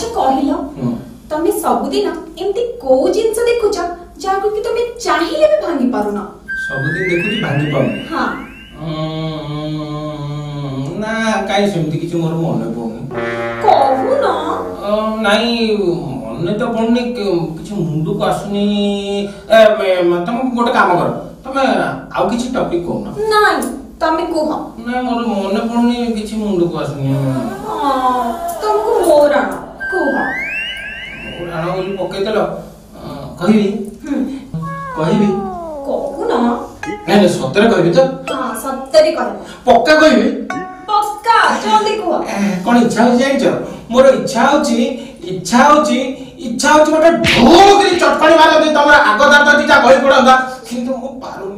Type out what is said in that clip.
अच्छा कहलो तमे सबुदिन एमती को जिंस देखुछ जाको कि तमे चाहिए भी भांगी पारुना सबुदिन देखुची भांगी पाउनी हां ना काई सेमती किछि मोर मन पउनी कहू ना नाही मन तो पड़नी किछि मुंडू को आसुनी तुम गोटे काम कर तमे आउ किछि टॉपिक को ना नाही तमे कोह ना मोर मन पड़नी किछि मुंडू को आसुनी तुमको मोराना कोह मोराना बोली पके देलो कहिबी कहिबी कहू ना नहीं सତରେ कहबी तो हां सତରେ कहबो पक्का कहबी पक्का जल्दी कह कोन इच्छा हो जाइछ मोर इच्छा होची गोटे ढोल करी चटकणी मार दे तमरा आगो दांत दिटा गई पड़ंदा किंतु मो पारुनी